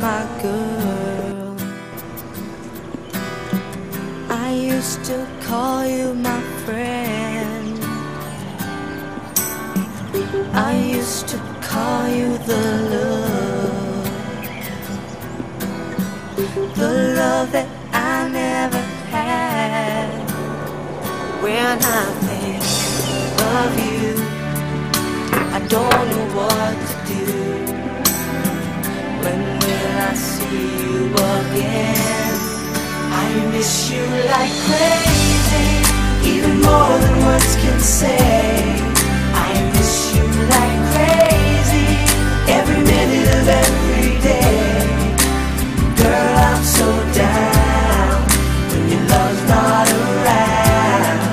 my girl. I used to call you my friend. I used to call you the love that I never had. When I think of you, I don't know what to do. When will I see you again? I miss you like crazy, even more than words can say. I miss you like crazy, every minute of every day. Girl, I'm so down when your love's not around.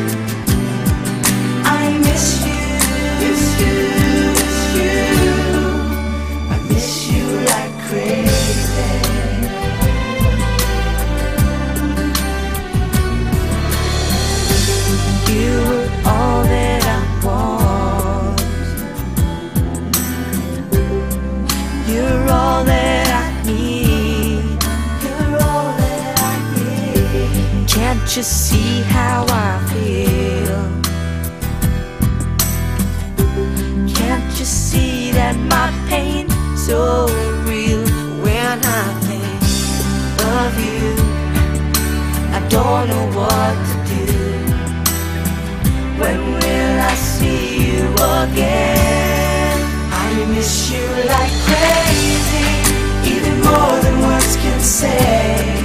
I miss you, miss you, miss you. I miss you like crazy. You were all that I want. You're all that I need. You're all that I need. Can't you see how I feel? Can't you see that my pain's so real? When I think of you, I don't know what to do. When will I see you again? I miss you like crazy, even more than words can say.